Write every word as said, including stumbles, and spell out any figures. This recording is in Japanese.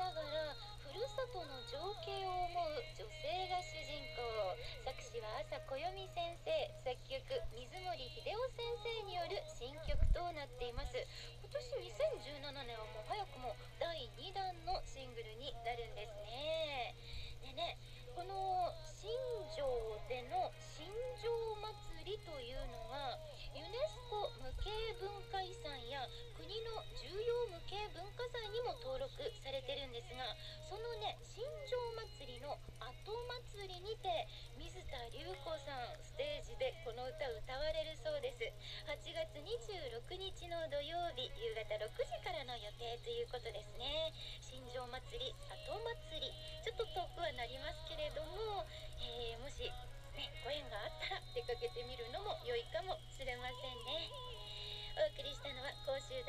ながらふるさとの情景を思う女性が主人公。作詞は朝小由美先生、作曲水森秀夫先生による新曲となっています。今年にせんじゅうななねんはもう早くもだいにだんのシングルになるんですね。でね、この新庄での新庄祭りというのはユネスコ無形文化遺産や国の重要無形文化財にも登録されてるんですが、そのね新庄祭りの後祭りにて水田龍子さんステージでこの歌を歌われるそうです。はちがつにじゅうろくにちの土曜日夕方ろくじからの予定ということですね。新庄祭り後祭り、ちょっと遠くはなりますけれども、えー、もしね、ご縁があったら出かけてみるのも良いかもしれませんね。お送りしたのは甲州